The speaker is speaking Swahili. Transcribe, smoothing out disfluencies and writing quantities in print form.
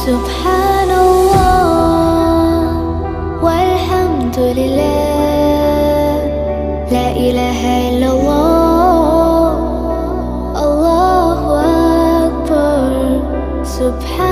سبحان الله والحمد لله، لا إله إلا الله، الله أكبر. سبحان